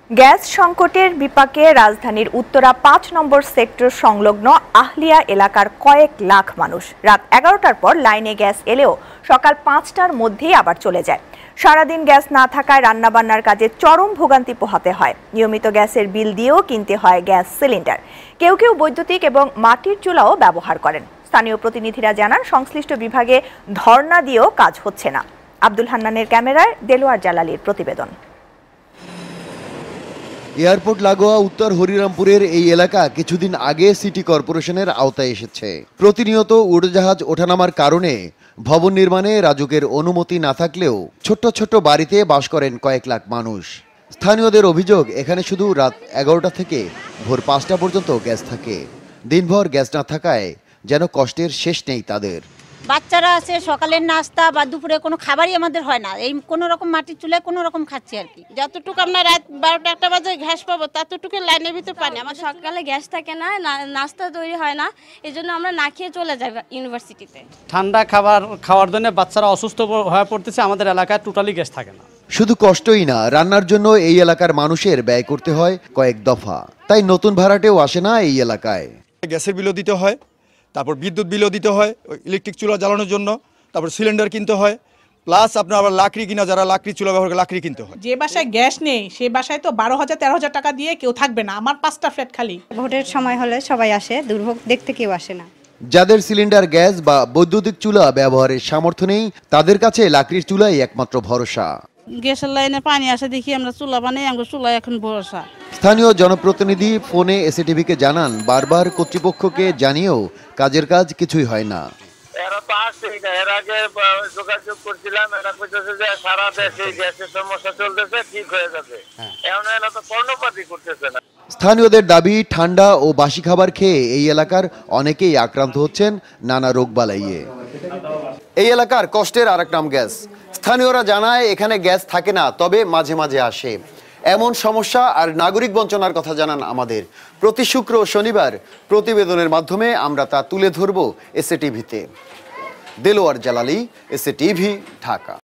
Gas সংকটের বিপাকে রাজধানীর উত্তরা ৫ নম্বর সেক্টর সংলগ্ন আহলিয়া এলাকার কয়েক লাখ মানুষ রাত ১১টার পর লাইনে গ্যাস এলেও সকাল ৫টার মধ্যেই আবার চলে যায়। সারাদিন গ্যাস না থাকায় রান্নাবান্নার কাজে চরম ভোগান্তি পোহাতে হয়। নিয়মিত গ্যাসের বিল দিয়েও কিনতে হয় গ্যাস সিলিন্ডার। কেউ কেউ বৈদ্যুতিক এবং মাটির চুলাও ব্যবহার করেন। স্থানীয় প্রতিনিধিরা জানান, সংশ্লিষ্ট বিভাগে ধর্ণা দিয়েও কাজ হচ্ছে না। আব্দুল হান্নানের ক্যামেরায় দেলোয়ার জালালির প্রতিবেদন। এয়ারপোর্ট লাগোয়া উত্তর হরিরামপুরের এই এলাকা কিছুদিন আগে সিটি কর্পোরেশনের আওতায় এসেছে। প্রতিনিয়ত উড়োজাহাজ ওঠানামার কারণে ভবন নির্মাণে রাজুকের অনুমতি না থাকলেও ছোট্ট ছোট্ট বাড়িতে বাস করেন কয়েক লাখ মানুষ। স্থানীয়দের অভিযোগ, এখানে শুধু রাত ১১টা থেকে ভোর ৫টা পর্যন্ত গ্যাস থাকে। দিনভর গ্যাস না থাকায় যেন কষ্টের শেষ নেই তাদের। বাচ্চারা আছে, সকালের নাস্তা বা দুপুরে কোনো খাবারই আমাদের হয় না। এই কোনো রকম মাটির চুলায় কোনো রকম খাচ্ছি আর কি। যতটুকু আমরা রাত ১২টা ১টা বাজে গ্যাস পাবো ততটুকু লাইনের ভিতরে পানি। আমার সকালে গ্যাস থাকে না, নাস্তা তৈরি হয় না, এই জন্য আমরা না খেয়ে চলে যাই ইউনিভার্সিটিতে। ঠান্ডা খাওয়ার জন্য বাচ্চারা অসুস্থ হয়ে পড়তেছে। আমাদের এলাকায় টোটালি গ্যাস থাকে না। শুধু কষ্টই না, রান্নার জন্য এই এলাকার মানুষের ব্যয় করতে হয় কয়েক দফা। তাই নতুন ভাড়াটেও আসে না এই এলাকায়। গ্যাসের বিলও দিতে হয়, তারপর বিদ্যুৎ বিলও দিতে হয় ইলেকট্রিক চুলা জ্বালানোর জন্য, তারপর সিলিন্ডার কিনতে হয়, প্লাস আপনার আবার লাকড়ি কিনা, যারা লাকড়ি চুলা ব্যবহার করে লাকড়ি কিনতে হয়। যে বাসায় গ্যাস নেই সেই বাসায় তো ১২,০০০ ১৩,০০০ টাকা দিয়ে কেউ থাকবে না। আমার ৫টা ফ্ল্যাট খালি। ভোটের সময় হলে সবাই আসে, দুর্ভোগ দেখতে কেউ আসে না। যাদের সিলিন্ডার, গ্যাস বা বৈদ্যুতিক চুলা ব্যবহারের সামর্থ্য নেই, তাদের কাছে লাকড়ির চুলাই একমাত্র ভরসা। গ্যাসের লাইনে পানি আসে দেখি আমরা চুলা বানাই, আমরা চুলা এখন ভরসা। স্থানীয় জনপ্রতিনিধি ফোনে এসএটিভিকে জানান, বারবার কর্তৃপক্ষকে জানিয়েও কাজের কাজ কিছুই হয় না। এরা তো আসছেই না। এর আগে যোগাযোগ করছিলাম, এরা কইতেছে যে সারা দেশে গ্যাসের সমস্যা চলতেছে, ঠিক হয়ে যাবে। এখন এরা তো কর্ণপাতই করতেছে না। স্থানীয়দের দাবি, ঠান্ডা ও বাসি খাবার খেয়ে এই এলাকার অনেকেই আক্রান্ত হচ্ছেন নানা রোগবালাইয়ে। এই এলাকার কষ্টের আরেক নাম গ্যাস। স্থানীয়রা জানায়, এখানে গ্যাস থাকে না, তবে মাঝে মাঝে আসে। এমন সমস্যা আর নাগরিক বঞ্চনার কথা জানান আমাদের। প্রতি শুক্র ও শনিবার প্রতিবেদনের মাধ্যমে আমরা তা তুলে ধরব এসএটিভিতে। দেলোয়ার জালালি, এসএটিভি, ঢাকা।